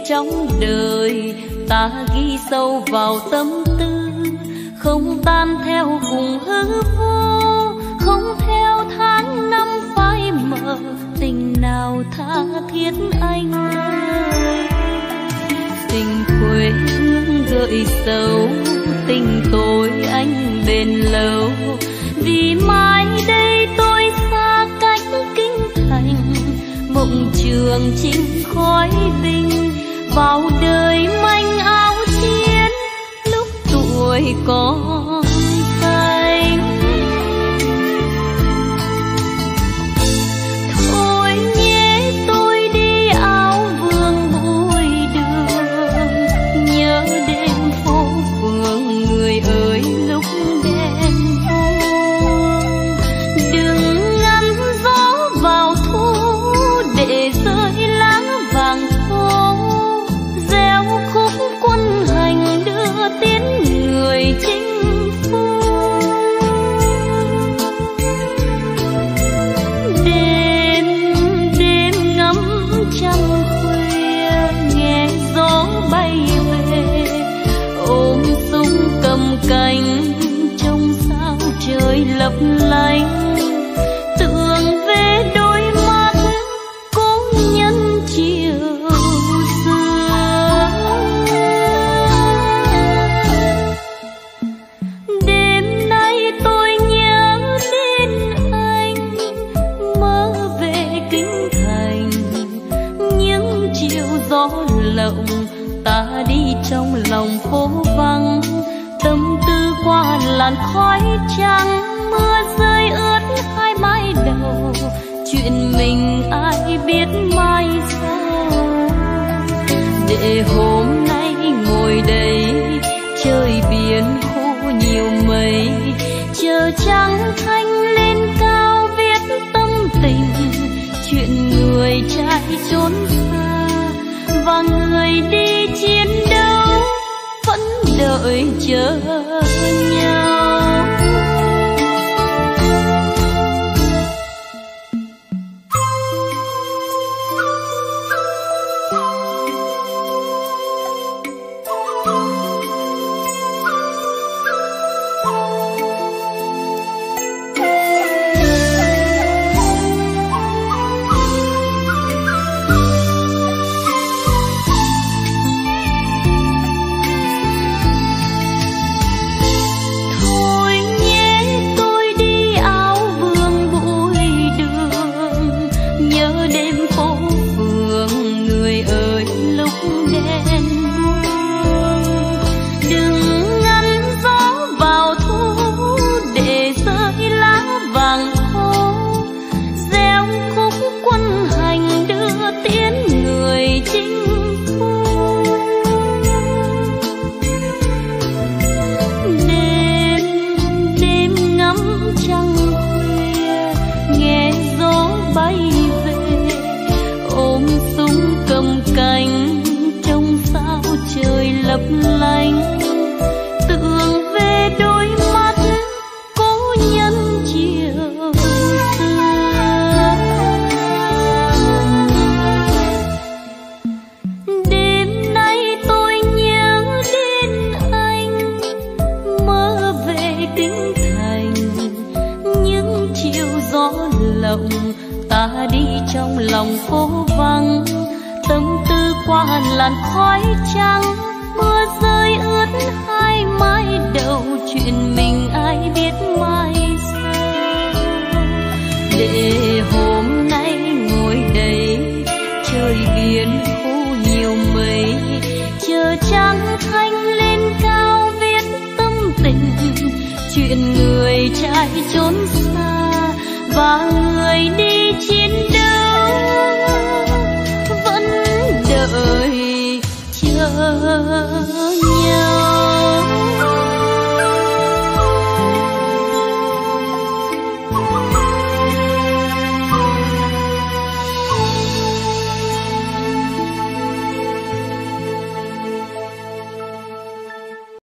trong đời, ta ghi sâu vào tâm tư, không tan theo cùng hư vô, không theo tháng năm phai mờ, tình nào tha thiết anh ơi. Tình quê hương gợi sầu, tình tôi anh bền lâu, vì mai đây tôi xa cách kinh thành, mộng trường chinh khói binh, vào đời manh áo chiến lúc tuổi còn xanh. Thôi nhé tôi đi áo vương bụi đường, nhớ đêm phố phường người ơi lúc đèn buông. Đừng ngăn gió vào thu để rơi lá vàng khô, gieo khúc quân hành đưa tiến người chinh phu. Đêm đêm ngắm trăng khuya, nghe gió bay về, ôm súng cầm cánh trong sao trời lấp lánh, tưởng về đôi mắt cố nhân chiều xưa. Đêm nay tôi nhớ đến anh, mơ về kinh thành, những chiều gió lộng ta đi trong lòng phố vắng, tâm tư qua làn khói trắng, mưa rơi ướt hai mái đầu, chuyện mình ai biết mai sau. Để hôm nay ngồi đây trời biển khô nhiều mây, chờ trăng thanh lên cao viết tâm tình, chuyện người trai trốn xa và người đi chiến đấu vẫn đợi chờ nhau. Ta đi trong lòng phố vắng, tâm tư qua làn khói trắng, mưa rơi ướt hai mái đầu, chuyện mình ai biết mai sau. Để hôm nay ngồi đây trời biển khô nhiều mây, chờ trăng thanh lên cao viết tâm tình, chuyện người trai trốn xa và người đi chiến